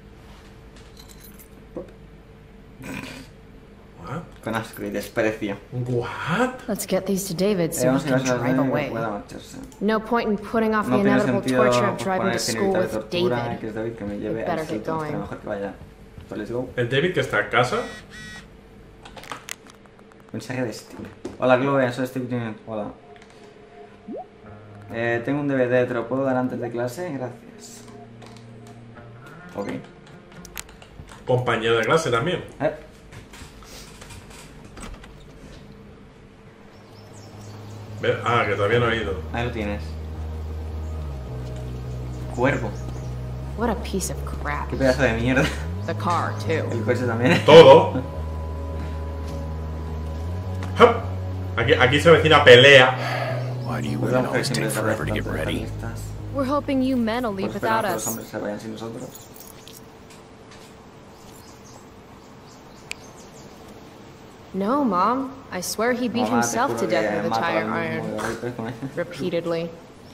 Speaker 2: What?
Speaker 1: Con asco y desprecio.
Speaker 2: What?
Speaker 3: Let's get these to David
Speaker 1: Eh,
Speaker 3: so
Speaker 1: vamos
Speaker 3: he
Speaker 1: a
Speaker 3: can
Speaker 1: ir a
Speaker 3: drive
Speaker 1: que
Speaker 3: away.
Speaker 1: pueda marcharse.
Speaker 3: No point in putting off
Speaker 1: No
Speaker 3: the
Speaker 1: tiene
Speaker 3: inevitable
Speaker 1: sentido
Speaker 3: torture of driving
Speaker 1: poner
Speaker 3: to school
Speaker 1: finita de
Speaker 3: with
Speaker 1: tortura,
Speaker 3: David.
Speaker 1: que es David, que me lleve
Speaker 3: We'd better
Speaker 1: al
Speaker 3: get
Speaker 1: sitio,
Speaker 3: going.
Speaker 1: estaría mejor que vaya. So let's go.
Speaker 2: El David que está en casa.
Speaker 1: Mensaje de Steve. Hola Chloe, soy Steve Junior Hola. Eh, tengo un D V D, ¿te lo puedo dar antes de clase? Gracias. Ok.
Speaker 2: Compañero de clase también.
Speaker 1: Eh,
Speaker 2: Ve- Ah, que todavía no ha ido.
Speaker 1: ahí lo tienes. Cuervo.
Speaker 3: What a piece of crap.
Speaker 1: Qué pedazo de mierda.
Speaker 3: The car, too.
Speaker 1: El coche también.
Speaker 2: Todo. Hup. Aquí, aquí se avecina pelea.
Speaker 6: Why do you
Speaker 1: Pues la
Speaker 6: women
Speaker 1: mujer
Speaker 6: always
Speaker 1: siempre
Speaker 6: take
Speaker 1: tarda
Speaker 6: forever to get
Speaker 1: bastante en
Speaker 6: ready?
Speaker 1: estar listas.
Speaker 3: We're hoping you men will
Speaker 1: Pues
Speaker 3: leave
Speaker 1: esperamos
Speaker 3: without
Speaker 1: que los
Speaker 3: us.
Speaker 1: hombres se vayan sin nosotros.
Speaker 3: No, Mom. I swear he beat
Speaker 1: Mamá, te
Speaker 3: himself
Speaker 1: juro
Speaker 3: to
Speaker 1: que
Speaker 3: death with a
Speaker 1: mato
Speaker 3: tire
Speaker 1: al mismo
Speaker 3: iron.
Speaker 1: de golpes con él.
Speaker 3: Repeatedly.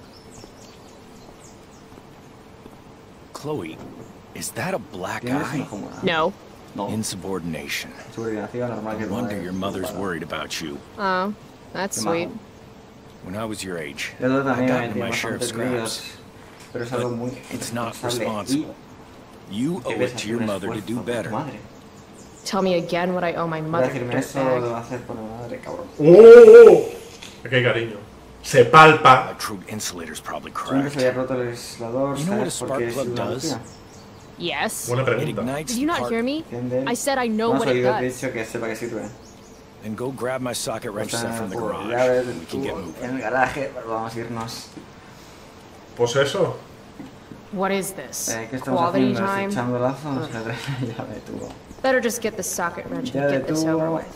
Speaker 6: Chloe, is that a black
Speaker 1: ¿Tienes una
Speaker 6: eye?
Speaker 1: cómoda?
Speaker 3: No.
Speaker 1: No.
Speaker 6: Insubordination.
Speaker 1: Subordinación normal que
Speaker 6: No
Speaker 1: no
Speaker 6: wonder
Speaker 1: es
Speaker 6: your mother's
Speaker 1: ocupada.
Speaker 6: worried about you.
Speaker 3: Oh, that's
Speaker 1: Qué
Speaker 3: sweet.
Speaker 1: majo.
Speaker 6: When I was your age,
Speaker 1: Yo
Speaker 6: I
Speaker 1: también
Speaker 6: got
Speaker 1: me
Speaker 6: into
Speaker 1: metí
Speaker 6: my share of
Speaker 1: bastantes líos,
Speaker 6: scraps.
Speaker 1: pero es algo
Speaker 6: But
Speaker 1: muy
Speaker 6: it's not
Speaker 1: responsable
Speaker 6: responsible. You
Speaker 1: y que
Speaker 6: owe
Speaker 1: debes
Speaker 6: it to
Speaker 1: hacer
Speaker 6: your
Speaker 1: un
Speaker 6: mother to
Speaker 1: esfuerzo
Speaker 6: do
Speaker 1: por tu
Speaker 6: better.
Speaker 1: madre.
Speaker 3: Tell me again what I owe my
Speaker 1: Voy a
Speaker 3: mother,
Speaker 1: decirme eso, lo
Speaker 3: dirtbag.
Speaker 1: va a hacer por mi madre, cabrón.
Speaker 2: ¡Oh! Aquí hay cariño. Se palpa.
Speaker 6: That true insulator's probably
Speaker 1: Siempre se
Speaker 6: cracked.
Speaker 1: había roto el aislador,
Speaker 6: You know what a
Speaker 1: ¿sabes?
Speaker 6: spark
Speaker 1: Porque es
Speaker 6: plug
Speaker 1: una
Speaker 6: does?
Speaker 1: locura.
Speaker 3: Yes.
Speaker 2: Buena
Speaker 6: It
Speaker 2: pregunta.
Speaker 6: ignites
Speaker 3: Did you
Speaker 6: the
Speaker 3: not
Speaker 6: part.
Speaker 3: hear me?
Speaker 1: ¿Entiendes?
Speaker 3: I said I know
Speaker 1: No has
Speaker 3: what it
Speaker 1: oído, te he
Speaker 3: does.
Speaker 1: dicho que sepa que sirve.
Speaker 6: Then go grab my socket wrench set
Speaker 1: Está
Speaker 6: from the
Speaker 1: por
Speaker 6: garage.
Speaker 1: llaves del
Speaker 6: We can get
Speaker 1: tubo
Speaker 6: moving.
Speaker 1: en el garaje, pero vamos a irnos.
Speaker 2: Pues eso.
Speaker 3: What is this?
Speaker 1: Eh, ¿Qué estamos
Speaker 3: Quality
Speaker 1: haciendo?
Speaker 3: time?
Speaker 1: Echando lazos, se trae la llave de tubo.
Speaker 3: Better just get the socket wrench
Speaker 1: Ya
Speaker 3: and
Speaker 1: de
Speaker 3: get this over
Speaker 1: tubo.
Speaker 3: with.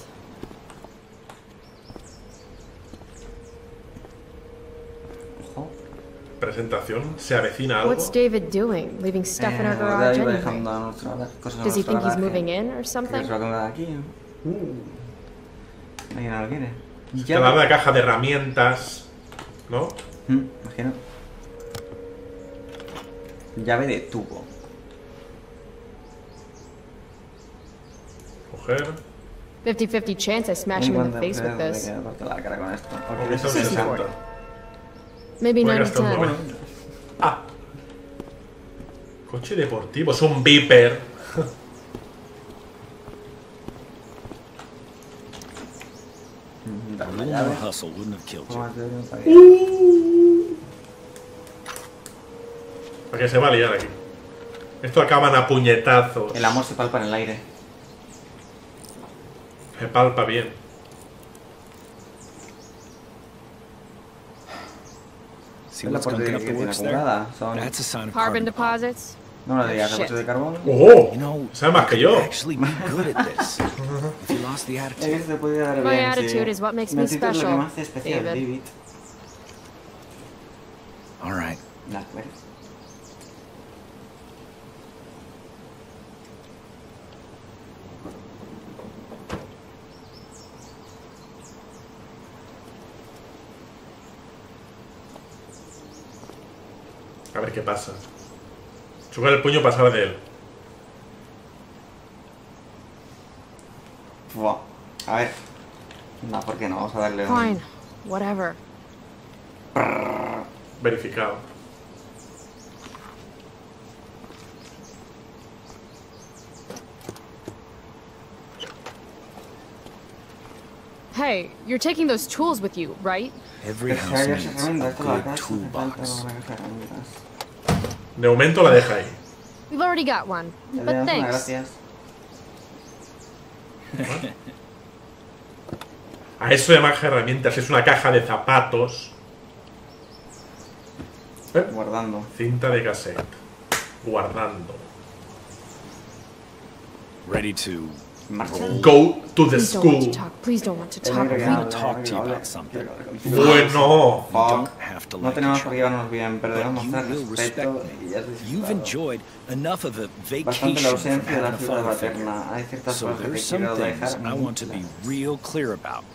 Speaker 1: Ojo.
Speaker 2: Presentación. Se avecina algo.
Speaker 3: What's David doing? Leaving stuff in our
Speaker 1: Eh,
Speaker 3: garage
Speaker 1: iba
Speaker 3: anyway?
Speaker 1: dejando a nuestra cosas en
Speaker 3: Does he
Speaker 1: nuestro
Speaker 3: think he's
Speaker 1: garaje.
Speaker 3: moving in or
Speaker 1: Que
Speaker 3: something?
Speaker 1: se lo de aquí. Nadie no lo quiere.
Speaker 2: Te da la caja de herramientas. ¿No?
Speaker 1: Mm, imagino. Llave de tubo.
Speaker 2: Coger.
Speaker 3: fifty fifty chance I smash him in the face with this.
Speaker 1: Que parte la cara con esto.
Speaker 2: Porque son sesenta.
Speaker 3: Maybe
Speaker 2: Voy
Speaker 3: nine to
Speaker 2: gastando.
Speaker 3: ten.
Speaker 2: Bueno. Ah. Coche deportivo. Es un Viper.
Speaker 1: Mm,
Speaker 6: A
Speaker 1: dame la
Speaker 6: little
Speaker 1: llave.
Speaker 6: more hustle wouldn't have killed you.
Speaker 1: Vamos a hacer un taller.
Speaker 2: ¿Para qué se va a liar aquí? Esto acaban a puñetazos.
Speaker 1: El amor se palpa en el aire.
Speaker 2: Se palpa bien.
Speaker 6: See
Speaker 1: Es la
Speaker 6: what's
Speaker 1: parte
Speaker 6: gunking
Speaker 1: que
Speaker 6: up the
Speaker 1: tiene
Speaker 6: works there?
Speaker 1: acumulada. Son...
Speaker 6: That's a sign of
Speaker 3: Carbon
Speaker 6: carbon.
Speaker 3: deposits?
Speaker 1: No me lo digas, el
Speaker 3: Shit.
Speaker 1: coche de carbón.
Speaker 2: ¡Oh!
Speaker 6: You know,
Speaker 2: Sabe más que yo.
Speaker 6: actually be good at this. If you lost the
Speaker 1: Es que
Speaker 6: attitude.
Speaker 1: se te podía dar
Speaker 3: My
Speaker 1: bien,
Speaker 3: attitude
Speaker 1: sí.
Speaker 3: is what makes
Speaker 1: Mi
Speaker 3: me
Speaker 1: actitud es lo que
Speaker 3: special,
Speaker 1: me hace especial,
Speaker 3: David.
Speaker 1: David.
Speaker 6: All right.
Speaker 1: De acuerdo.
Speaker 2: A ver qué pasa. Chocar el puño pasaba de él.
Speaker 1: Buah. A ver. No, ¿por qué no? Vamos a darle un...
Speaker 3: Fine. Whatever.
Speaker 2: Verificado.
Speaker 3: Hey, you're taking those tools with you, right?
Speaker 6: Every
Speaker 1: Que se
Speaker 6: house
Speaker 1: haya
Speaker 6: needs
Speaker 1: herramientas,
Speaker 6: a
Speaker 1: esto la
Speaker 6: good
Speaker 1: casa, hace falta
Speaker 6: toolbox.
Speaker 1: una caja de herramientas.
Speaker 2: De momento la deja ahí.
Speaker 3: We've already got one,
Speaker 1: Ya
Speaker 3: but
Speaker 1: tenemos una,
Speaker 3: thanks.
Speaker 1: gracias.
Speaker 2: A eso de más herramientas es una caja de zapatos. ¿Eh?
Speaker 1: Guardando.
Speaker 2: Cinta de cassette. Guardando.
Speaker 6: Ready to
Speaker 1: Marcha.
Speaker 2: Go to the
Speaker 3: Please don't want to
Speaker 2: school.
Speaker 3: talk. Please don't want to
Speaker 1: Yo
Speaker 3: talk.
Speaker 1: creo que
Speaker 6: I
Speaker 3: Please-
Speaker 6: want to talk to you about something.
Speaker 2: Bueno.
Speaker 6: We don't have to
Speaker 1: No
Speaker 6: like
Speaker 1: tenemos
Speaker 6: each
Speaker 1: por qué
Speaker 6: other,
Speaker 1: llevarnos bien, pero debemos
Speaker 6: but you
Speaker 1: mostrar
Speaker 6: will
Speaker 1: respeto
Speaker 6: respect
Speaker 1: y ya has
Speaker 6: me. You've
Speaker 1: disfrutado
Speaker 6: enjoyed enough of the
Speaker 1: bastante la
Speaker 6: vacation from
Speaker 1: ausencia de la
Speaker 6: having a
Speaker 1: figura
Speaker 6: father figure.
Speaker 1: paterna. Hay ciertas
Speaker 6: So
Speaker 1: cosas que
Speaker 6: there's
Speaker 1: quiero
Speaker 6: some things
Speaker 1: dejar.
Speaker 6: I want to be real clear about.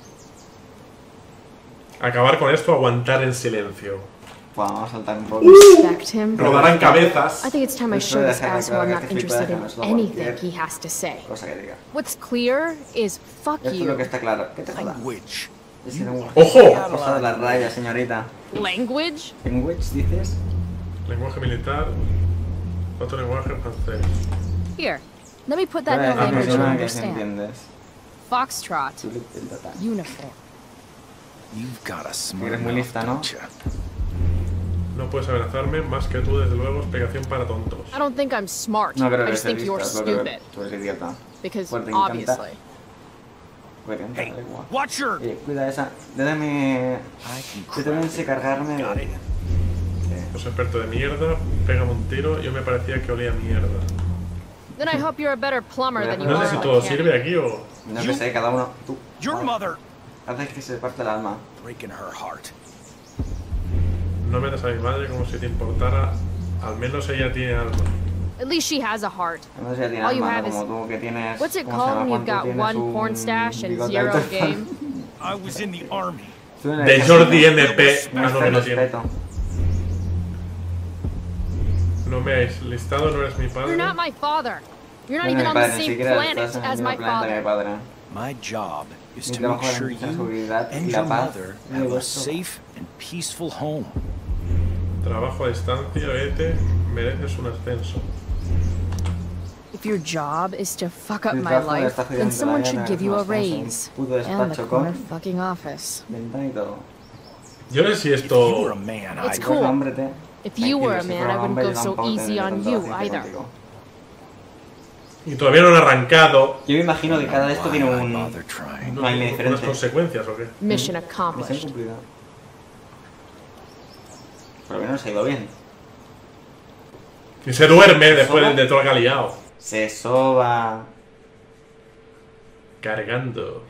Speaker 2: Acabar con esto, aguantar en silencio.
Speaker 1: Bueno, vamos a saltar un poco.
Speaker 3: Respect him.
Speaker 2: Rodarán cabezas.
Speaker 3: I think it's time I show this asshole I'm not interested in anything he has to say.
Speaker 1: Cosa que diga.
Speaker 3: What's clear is fuck
Speaker 1: Esto es lo que
Speaker 3: you.
Speaker 1: está claro. ¿Qué te joda?
Speaker 6: Language.
Speaker 1: Ese lenguaje.
Speaker 2: ¡Ojo!
Speaker 1: Ha pasado la raya, señorita.
Speaker 3: Language?
Speaker 1: ¿Language dices?
Speaker 2: Lenguaje militar. Otro lenguaje francés.
Speaker 3: Here, let me put that in a
Speaker 1: Pero es
Speaker 3: language you
Speaker 1: una que se
Speaker 3: understand.
Speaker 1: entiendes.
Speaker 3: Foxtrot.
Speaker 1: Tú le intentas.
Speaker 3: Uniform.
Speaker 6: You've got a smart
Speaker 1: Eres muy
Speaker 6: mouth,
Speaker 1: lista, ¿no?
Speaker 6: don't ya?
Speaker 2: No puedes amenazarme más que tú, desde luego, explicación para tontos.
Speaker 3: I don't think I'm smart.
Speaker 1: No creo
Speaker 3: I
Speaker 1: que
Speaker 3: just
Speaker 1: seas
Speaker 3: think you're
Speaker 1: lista, creo que
Speaker 3: stupid.
Speaker 1: tú eres idiota.
Speaker 3: Because
Speaker 1: Pues te encanta.
Speaker 3: obviously.
Speaker 1: Pues encanta,
Speaker 6: Hey,
Speaker 1: da igual.
Speaker 6: watch your...
Speaker 1: Oye, cuida esa. Déjame.
Speaker 6: I can
Speaker 1: Yo también sé
Speaker 6: crack it.
Speaker 1: cargarme
Speaker 6: Got
Speaker 1: de.
Speaker 6: it.
Speaker 2: Los expertos de mierda, pégame un tiro, yo me parecía que olía a mierda.
Speaker 3: Then I hope you're a better plumber than you
Speaker 2: No
Speaker 3: are
Speaker 2: sé si
Speaker 3: a
Speaker 2: todo
Speaker 3: mechanic.
Speaker 2: sirve aquí o...
Speaker 1: No que sé, cada uno. Tú.
Speaker 6: Your
Speaker 1: Vale.
Speaker 6: mother
Speaker 1: Haces que se parte el alma.
Speaker 6: breaking her heart.
Speaker 2: No metas a mi madre como si te importara. Al menos ella tiene alma.
Speaker 3: At least she has a heart.
Speaker 1: No sé si ya tiene
Speaker 3: All you
Speaker 1: alma,
Speaker 3: have
Speaker 1: no como
Speaker 3: is-
Speaker 1: tú que tienes.
Speaker 3: What's it
Speaker 1: ¿cómo se
Speaker 3: called
Speaker 1: llama?
Speaker 3: when you've
Speaker 1: ¿Cuánto
Speaker 3: got
Speaker 1: tienes?
Speaker 3: one
Speaker 1: Un
Speaker 3: porn stash and
Speaker 1: bigote
Speaker 3: zero
Speaker 1: alto.
Speaker 3: game?
Speaker 6: I was in the army.
Speaker 1: Tú en el
Speaker 2: De
Speaker 1: ejército.
Speaker 2: Jordi M P. Ah,
Speaker 1: Muestra
Speaker 2: no, que no tiene.
Speaker 1: respeto.
Speaker 2: No me habéis listado, no eres mi padre.
Speaker 3: You're not my father. You're not
Speaker 1: No,
Speaker 3: even
Speaker 1: mi
Speaker 3: on
Speaker 1: padre,
Speaker 3: the
Speaker 1: ni
Speaker 3: same
Speaker 1: siquiera
Speaker 3: planet
Speaker 1: estás en el
Speaker 3: as
Speaker 1: mismo
Speaker 3: my
Speaker 1: planeta que mi
Speaker 3: father.
Speaker 1: padre.
Speaker 6: My job is
Speaker 1: Mi
Speaker 6: to make
Speaker 1: trabajo es
Speaker 6: sure
Speaker 1: la
Speaker 6: you
Speaker 1: seguridad y
Speaker 6: and
Speaker 1: la
Speaker 6: your
Speaker 1: paz
Speaker 6: mother
Speaker 1: de
Speaker 6: have a
Speaker 1: vuestro hogar.
Speaker 6: safe and peaceful home.
Speaker 2: Trabajo a distancia, vete, mereces un ascenso.
Speaker 3: If your job is to fuck up
Speaker 1: Mi
Speaker 3: my
Speaker 1: trabajo
Speaker 3: life,
Speaker 1: está
Speaker 3: then
Speaker 1: jodiendo
Speaker 3: someone
Speaker 1: la
Speaker 3: should
Speaker 1: vida,
Speaker 3: give you a
Speaker 1: no estamos en un
Speaker 3: raise.
Speaker 1: puto
Speaker 3: And the
Speaker 1: despacho
Speaker 3: corner
Speaker 1: con
Speaker 3: fucking office.
Speaker 1: ventana y todo.
Speaker 2: Yo no sé si
Speaker 6: If you were a
Speaker 2: esto...
Speaker 6: man,
Speaker 3: It's
Speaker 6: I'd
Speaker 3: cool.
Speaker 1: Pues hombrete.
Speaker 3: If you were a
Speaker 1: Tranquilo, si
Speaker 3: man,
Speaker 1: fuera
Speaker 3: I
Speaker 1: un
Speaker 3: wouldn't
Speaker 1: hombre,
Speaker 3: go
Speaker 1: yo
Speaker 3: so
Speaker 1: tampoco
Speaker 3: easy
Speaker 1: tendría
Speaker 3: on
Speaker 1: tanto
Speaker 3: you
Speaker 1: aceite
Speaker 3: either.
Speaker 1: contigo.
Speaker 2: Y todavía no han arrancado.
Speaker 1: Yo me imagino que cada de esto
Speaker 6: Why
Speaker 1: tiene
Speaker 6: not
Speaker 1: un.
Speaker 6: bother trying?
Speaker 1: No hay ni
Speaker 2: unas
Speaker 1: diferencia.
Speaker 2: consecuencias o qué.
Speaker 3: Mission
Speaker 1: Misión
Speaker 3: accomplished.
Speaker 1: cumplida. Pero que no se ha ido bien.
Speaker 2: Y se duerme después
Speaker 1: ¿Soba?
Speaker 2: de todo lo que ha liado.
Speaker 1: Se soba.
Speaker 2: Cargando.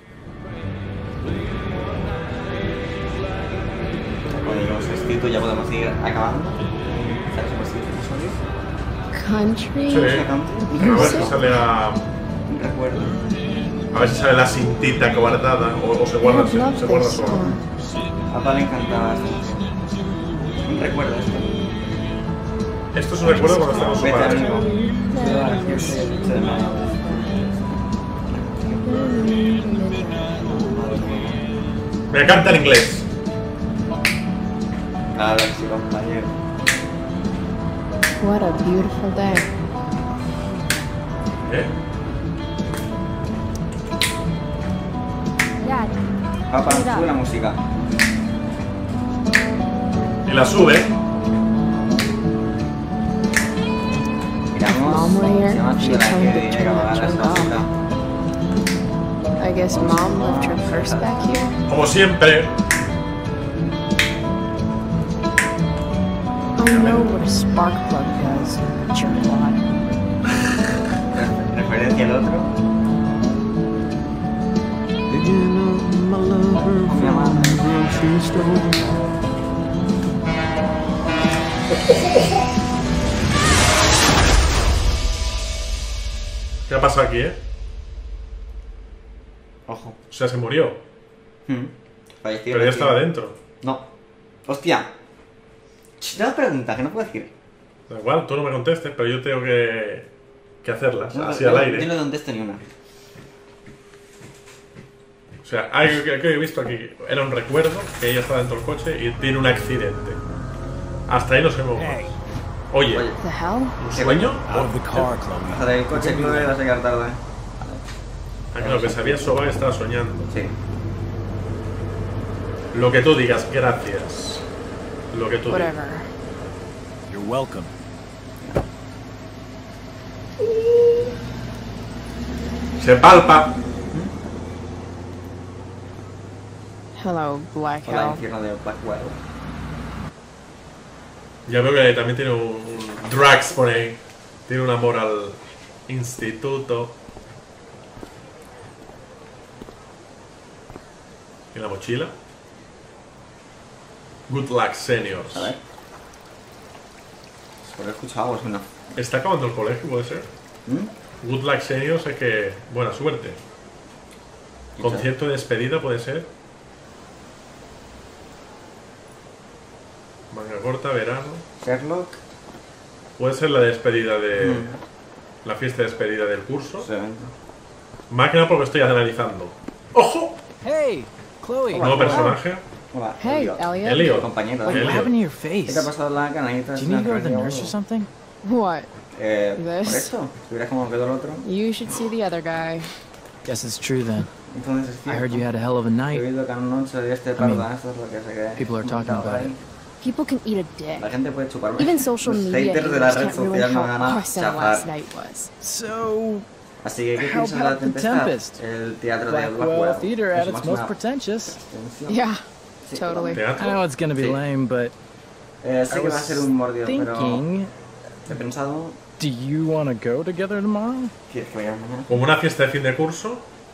Speaker 1: Con los escritos ya podemos ir acabando. ¿Sabes por si episodio?
Speaker 3: Country?
Speaker 2: Sí. A ver si sale a...
Speaker 1: Un recuerdo.
Speaker 2: A ver si sale la cintita guardada o, o se guarda,
Speaker 3: I
Speaker 2: se,
Speaker 3: love
Speaker 2: se guarda
Speaker 3: this
Speaker 2: solo.
Speaker 3: song.
Speaker 1: A Pablo le encantaba esto. Un recuerdo esto.
Speaker 2: Esto es un recuerdo cuando está con su
Speaker 1: Vete,
Speaker 2: padre.
Speaker 1: amigo. Se va a decir, se- se me-
Speaker 2: Me canta en inglés.
Speaker 1: Claro que sí, compañero.
Speaker 3: What a beautiful day.
Speaker 2: ¿Eh?
Speaker 3: Dad,
Speaker 1: Papá,
Speaker 3: Mira.
Speaker 1: sube la música.
Speaker 2: Y la sube.
Speaker 1: Miramos.
Speaker 3: Mom were here,
Speaker 1: Se llama
Speaker 3: she
Speaker 1: Fibra,
Speaker 3: told
Speaker 1: que
Speaker 3: me to
Speaker 1: diría que
Speaker 3: turn
Speaker 1: apagar
Speaker 3: that
Speaker 1: la
Speaker 3: junk off.
Speaker 1: basura.
Speaker 3: I guess Mom left her purse back here.
Speaker 2: Como siempre.
Speaker 3: I know what a spark plug does, jerkwad.
Speaker 1: Referencia al otro. Mi amada.
Speaker 2: ¿Qué ha pasado aquí, eh?
Speaker 1: Ojo.
Speaker 2: O sea, se murió.
Speaker 1: Hmm. Falleció.
Speaker 2: Pero ya estaba dentro.
Speaker 1: No. Hostia. Ch, no preguntas que no puedo decir.
Speaker 2: Da igual, tú no me contestes, pero yo tengo que, que hacerlas,
Speaker 1: No,
Speaker 2: así
Speaker 1: yo-
Speaker 2: al
Speaker 1: Yo
Speaker 2: aire.
Speaker 1: no contesto ni una.
Speaker 2: O sea, algo que, que he visto aquí era un recuerdo que ella estaba dentro del coche y tiene un accidente. Hasta ahí no sé cómo.
Speaker 6: Hey,
Speaker 2: Oye,
Speaker 1: Oye.
Speaker 3: The hell?
Speaker 2: ¿un sueño?
Speaker 6: out of the car, Chloe.
Speaker 1: Baja del coche, Chloe, vas a llegar tarde.
Speaker 2: Ah, claro, que se había sobado y estaba soñando.
Speaker 1: Sí.
Speaker 2: Lo que tú digas, gracias. Lo que tú digas.
Speaker 3: Whatever.
Speaker 6: You're welcome.
Speaker 2: Se palpa.
Speaker 3: Hello, Black
Speaker 1: Hola,
Speaker 3: Hell.
Speaker 1: infierno de Blackwell.
Speaker 2: Ya veo que también tiene un, un Drax por ahí. Tiene un amor al instituto. ¿Y la mochila? Good luck, seniors.
Speaker 1: A ver. Solo he escuchado algo, si no.
Speaker 2: ¿Está acabando el colegio, puede ser?
Speaker 1: ¿Mm?
Speaker 2: Good luck, seniors, es que... Buena suerte. Concierto de despedida, puede ser. Manga corta, verano.
Speaker 1: Sherlock.
Speaker 2: Puede ser la despedida de...
Speaker 1: Mm.
Speaker 2: La fiesta de despedida del curso.
Speaker 1: Sí.
Speaker 2: Más que nada porque estoy analizando. ¡Ojo!
Speaker 6: Hey, Chloe.
Speaker 1: Hola.
Speaker 2: Nuevo personaje.
Speaker 1: Hola.
Speaker 3: Hey,
Speaker 1: Elliot.
Speaker 3: Elliot.
Speaker 2: Elliot.
Speaker 1: Compañero.
Speaker 6: What
Speaker 1: ¿eh?
Speaker 2: Elliot.
Speaker 6: happened to your
Speaker 1: ¿Qué te ha
Speaker 6: face?
Speaker 1: pasado la canadita?
Speaker 6: Do you need to go to the nurse or something?
Speaker 3: What?
Speaker 1: Eh, por
Speaker 3: This?
Speaker 1: eso. Si hubieras como quedó el otro.
Speaker 3: You should see the other guy.
Speaker 6: Guess it's true then.
Speaker 1: Entonces es
Speaker 6: I
Speaker 1: cierto.
Speaker 6: heard you had a hell of a
Speaker 1: He
Speaker 6: night.
Speaker 1: oído que anoche de este
Speaker 6: I mean,
Speaker 1: parda, esto es lo que se cree.
Speaker 6: people are talking about it.
Speaker 3: People can eat a dick.
Speaker 1: La gente puede chuparme.
Speaker 3: Even social
Speaker 1: Los
Speaker 3: media
Speaker 1: haters de la
Speaker 3: haters
Speaker 1: red
Speaker 3: can't ruin
Speaker 1: social no
Speaker 3: how
Speaker 1: van a
Speaker 3: awesome last
Speaker 1: chafar.
Speaker 3: night was.
Speaker 6: So,
Speaker 1: Así que, ¿qué
Speaker 6: How
Speaker 1: piensas de la
Speaker 6: about The
Speaker 1: tempestad?
Speaker 6: Tempest?
Speaker 1: El teatro de
Speaker 6: Blackwell
Speaker 1: Blackwell.
Speaker 6: Theater
Speaker 1: Es
Speaker 6: at its
Speaker 1: más
Speaker 6: most
Speaker 1: una
Speaker 6: pretentious.
Speaker 1: extensión.
Speaker 3: Yeah,
Speaker 1: Sí,
Speaker 3: totally.
Speaker 6: I
Speaker 2: Teatro.
Speaker 6: know it's gonna be
Speaker 1: Sí.
Speaker 6: lame, but
Speaker 1: Eh,
Speaker 6: I
Speaker 1: sé que va a
Speaker 6: was
Speaker 1: ser un mordido, pero
Speaker 6: thinking,
Speaker 1: he pensado...
Speaker 6: do you want to go together tomorrow?
Speaker 1: ¿Quieres que vayamos mañana?
Speaker 2: Como una fiesta de fin de curso.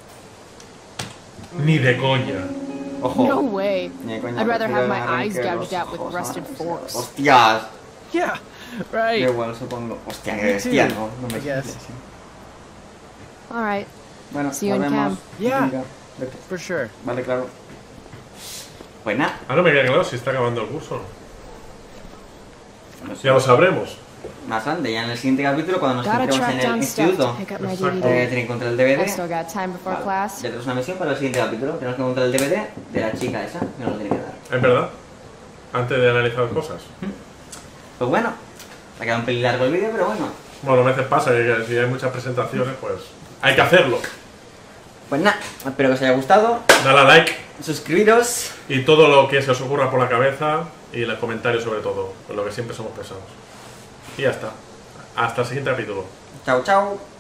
Speaker 2: Ni de coña.
Speaker 1: Ojo.
Speaker 3: No way.
Speaker 1: Ni de coña,
Speaker 3: I'd rather have
Speaker 1: prefiero
Speaker 3: my
Speaker 1: agarrar
Speaker 3: eyes
Speaker 1: que
Speaker 3: gouged
Speaker 1: los
Speaker 3: out with
Speaker 1: ojos,
Speaker 3: rusted
Speaker 1: ¿no?
Speaker 3: forks.
Speaker 1: ¡Hostias!
Speaker 6: Yeah,
Speaker 1: Yo
Speaker 6: right.
Speaker 1: igual supongo. Hostia,
Speaker 6: Me
Speaker 1: que bestia,
Speaker 6: too,
Speaker 1: ¿no? No me
Speaker 6: I guess.
Speaker 1: sí.
Speaker 3: All right.
Speaker 1: Bueno,
Speaker 3: See you
Speaker 1: nos
Speaker 3: in
Speaker 1: vemos.
Speaker 3: camp.
Speaker 6: Yeah.
Speaker 1: Venga, vete.
Speaker 6: For sure.
Speaker 1: Vale, claro. Pues nada.
Speaker 2: Ah, no me queda claro si está acabando el curso.
Speaker 1: No sé.
Speaker 2: Ya lo sabremos.
Speaker 1: Más grande, ya en el siguiente capítulo, cuando nos
Speaker 3: Gotta
Speaker 1: encontremos
Speaker 3: track
Speaker 1: en el
Speaker 3: down stuff to
Speaker 1: instituto,
Speaker 3: pick up my
Speaker 2: Exacto.
Speaker 3: D
Speaker 1: eh,
Speaker 3: V D.
Speaker 1: tiene que encontrar el D V
Speaker 3: I've
Speaker 1: D.
Speaker 3: still got time before
Speaker 1: Vale,
Speaker 3: class.
Speaker 1: ya tenemos una misión para el siguiente capítulo. Tenemos que encontrar el D V D de la chica esa, que nos lo tiene que dar.
Speaker 2: Es verdad. Antes de analizar cosas.
Speaker 1: Pues bueno, ha quedado un pelín largo el vídeo, pero bueno.
Speaker 2: Bueno, a veces pasa que si hay muchas presentaciones, pues hay que hacerlo.
Speaker 1: Pues nada, espero que os haya gustado.
Speaker 2: Dale a like
Speaker 1: Suscribiros.
Speaker 2: y todo lo que se os ocurra por la cabeza y en los comentarios sobre todo, con lo que siempre somos pesados. Y ya está. Hasta el siguiente capítulo.
Speaker 1: Chao, chao.